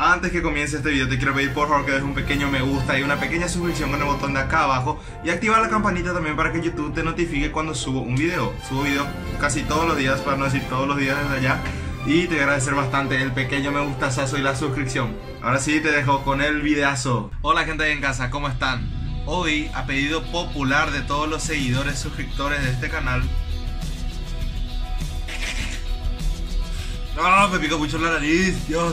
Antes que comience este video te quiero pedir por favor que dejes un pequeño me gusta y una pequeña suscripción con el botón de acá abajo y activar la campanita también para que YouTube te notifique cuando subo un video. Subo video casi todos los días, para no decir todos los días desde allá, y te voy a agradecer bastante el pequeño me gustazazo y la suscripción. Ahora sí te dejo con el videazo. Hola gente de en casa, ¿cómo están? Hoy, a pedido popular de todos los seguidores suscriptores de este canal, me pica mucho la nariz, Dios.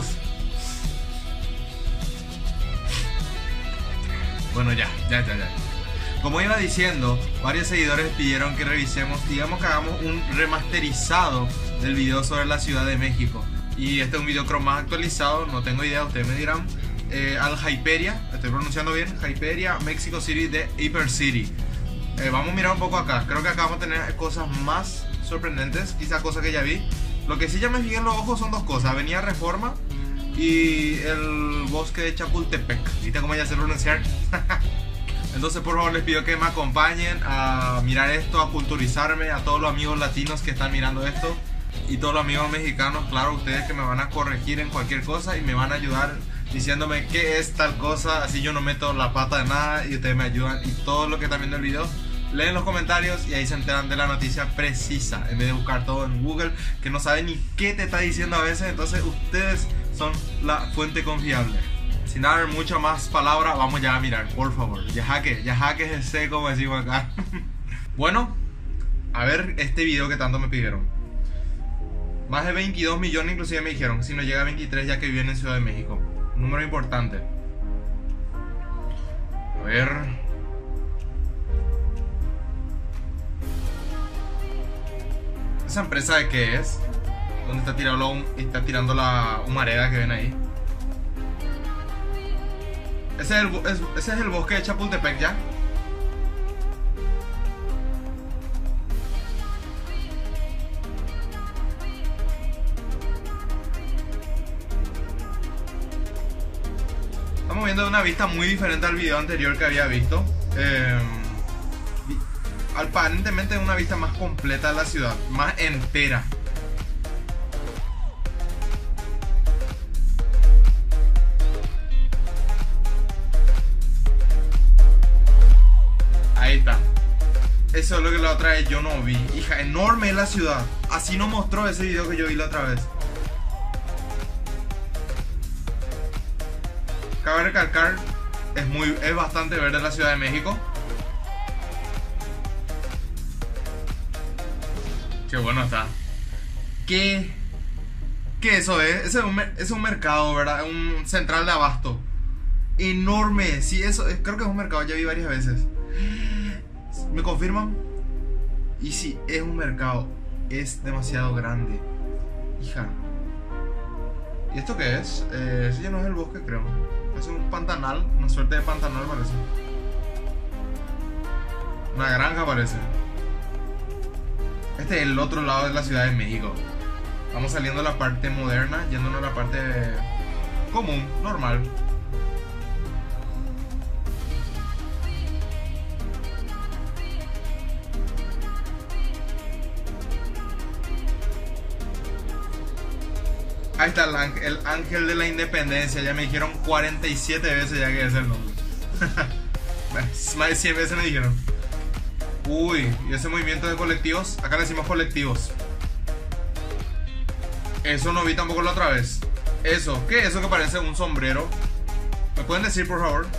Bueno, ya. Como iba diciendo, varios seguidores pidieron que revisemos, digamos que hagamos un remasterizado del video sobre la Ciudad de México. Y este es un video creo más actualizado, no tengo idea, ustedes me dirán. Al Hyperia, estoy pronunciando bien, Hyperia Mexico City de Hyper City. Vamos a mirar un poco acá, creo que acá vamos a tener cosas más sorprendentes, quizás cosas que ya vi. Lo que sí ya me fijé en los ojos son dos cosas, Avenida Reforma y el bosque de Chapultepec. ¿Viste cómo ya sé pronunciar? Entonces por favor les pido que me acompañen a mirar esto, a culturizarme, a todos los amigos latinos que están mirando esto y todos los amigos mexicanos, claro, ustedes que me van a corregir en cualquier cosa y me van a ayudar diciéndome qué es tal cosa, así yo no meto la pata de nada y ustedes me ayudan. Y todo lo que están viendo el video, leen los comentarios y ahí se enteran de la noticia precisa, en vez de buscar todo en Google que no sabe ni qué te está diciendo a veces. Entonces ustedes son la fuente confiable. Sin dar mucha más palabra, vamos ya a mirar, por favor. Ya jaque ese, como decimos acá. Bueno, a ver este video que tanto me pidieron. Más de 22 millones inclusive me dijeron, si no llega a 23 ya que viven en Ciudad de México. Un número importante. A ver. ¿Esa empresa de qué es? ¿Dónde está tirando la humareda que ven ahí? Ese es el bosque de Chapultepec, ¿ya? Estamos viendo una vista muy diferente al video anterior que había visto. Aparentemente es una vista más completa de la ciudad, más entera. Ahí está. Eso es lo que la otra vez yo no vi. Hija, enorme es la ciudad. Así nos mostró ese video que yo vi la otra vez. Cabe recalcar, es bastante verde la Ciudad de México. Qué bueno está. ¿Qué eso es? Es un mercado, ¿verdad? Un central de abasto. Enorme. Sí, eso creo que es un mercado, ya vi varias veces. ¿Me confirman? Y sí, es un mercado. Es demasiado grande. Hija. ¿Y esto qué es? Eso ya no es el bosque, creo. Es un pantanal, una suerte de pantanal parece. Una granja parece. Este es el otro lado de la Ciudad de México. Estamos saliendo de la parte moderna, yéndonos a la parte común, normal. Ahí está el ángel de la independencia. Ya me dijeron 47 veces ya que es el nombre. Más de 100 veces me dijeron. Uy, y ese movimiento de colectivos. Acá le decimos colectivos. Eso no vi tampoco la otra vez. Eso, ¿qué es eso que parece un sombrero? ¿Me pueden decir por favor?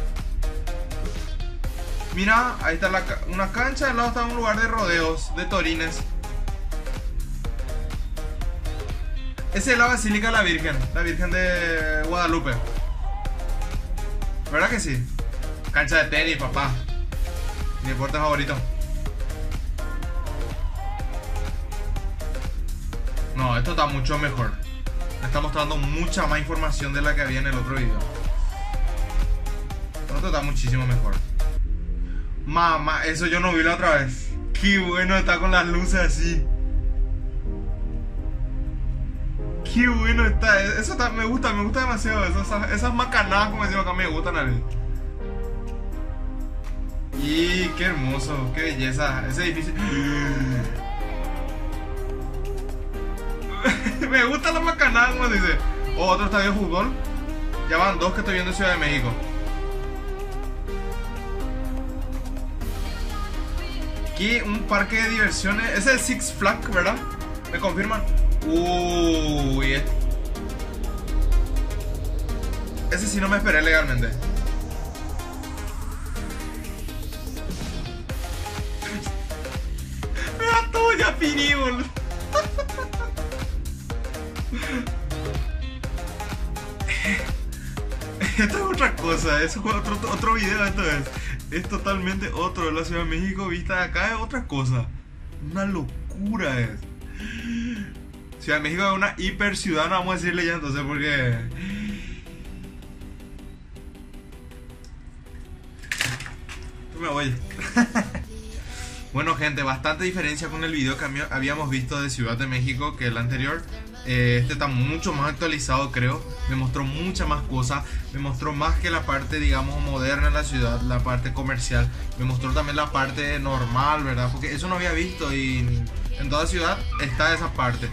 Mira, ahí está una cancha. Al lado está un lugar de rodeos, de torines. Esa es la Basílica de la Virgen de Guadalupe. ¿Verdad que sí? Cancha de tenis, papá. Mi deporte favorito. No, esto está mucho mejor. Me está mostrando mucha más información de la que había en el otro video. Esto está muchísimo mejor. Mamá, eso yo no vi la otra vez. Qué bueno está con las luces así. Qué bueno está, eso está, me gusta demasiado eso, esas macanadas como decimos acá me gustan a mí. Y qué hermoso, qué belleza, ese edificio. Me gusta la macanada, como dice. Oh, otro estadio de fútbol. Ya van 2 que estoy viendo en Ciudad de México. Aquí un parque de diversiones. Es el Six Flags, ¿verdad? ¿Me confirman? Uy, ese sí no me esperé legalmente. Mira todo, ya finí, boludo. Esto es otra cosa, es otro video. Esto es totalmente otro de la Ciudad de México. Vista de acá es otra cosa. Una locura es. Ciudad de México es una hiper ciudad, no vamos a decirle ya entonces porque... me voy. Bueno gente, bastante diferencia con el video que habíamos visto de Ciudad de México que el anterior. Este está mucho más actualizado, creo. Me mostró muchas más cosas. Me mostró más que la parte, digamos, moderna de la ciudad, la parte comercial. Me mostró también la parte normal, ¿verdad? Porque eso no había visto y en toda ciudad está esa parte.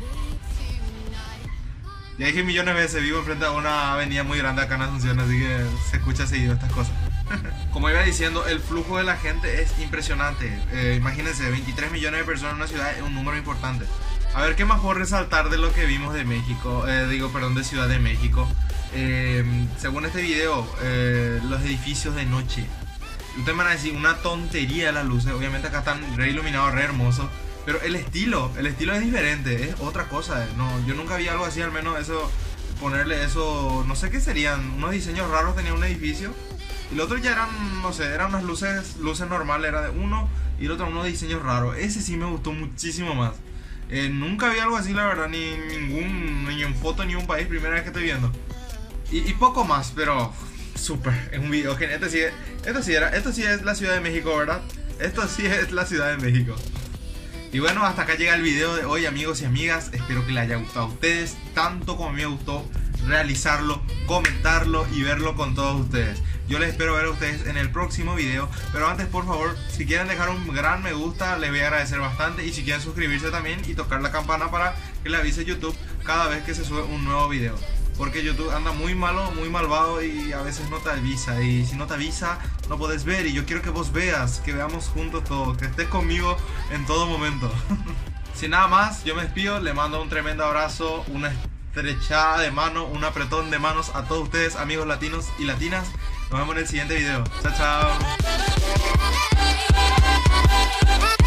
Ya dije millones de veces, vivo enfrente de una avenida muy grande acá en Asunción, así que se escucha seguido estas cosas. Como iba diciendo, el flujo de la gente es impresionante. Imagínense, 23 millones de personas en una ciudad es un número importante. A ver, ¿qué más puedo resaltar de lo que vimos de México? De Ciudad de México. Según este video, los edificios de noche. Ustedes van a decir, una tontería las luces. Obviamente acá están re iluminados, re hermosos. Pero el estilo es diferente, es otra cosa. No, yo nunca vi algo así, al menos eso, ponerle eso, no sé qué serían, unos diseños raros tenía un edificio. Y el otro ya eran, no sé, eran unas luces normales, era de uno, y el otro unos diseños raros. Ese sí me gustó muchísimo más. Nunca vi algo así, la verdad, ni en foto, ni en un país, primera vez que estoy viendo. Y poco más, pero súper, es un video genial. Esto sí es la Ciudad de México, ¿verdad? Esto sí es la Ciudad de México. Y bueno, hasta acá llega el video de hoy, amigos y amigas. Espero que les haya gustado a ustedes, tanto como a mí me gustó realizarlo, comentarlo y verlo con todos ustedes. Yo les espero ver a ustedes en el próximo video. Pero antes, por favor, si quieren dejar un gran me gusta, les voy a agradecer bastante. Y si quieren suscribirse también y tocar la campana para que le avise YouTube cada vez que se sube un nuevo video. Porque YouTube anda muy malo, muy malvado y a veces no te avisa. Y si no te avisa, no puedes ver. Y yo quiero que vos veas, que veamos juntos todo, que estés conmigo en todo momento. Sin nada más, yo me despido, le mando un tremendo abrazo, una estrechada de mano, un apretón de manos a todos ustedes, amigos latinos y latinas. Nos vemos en el siguiente video. Chao, chao.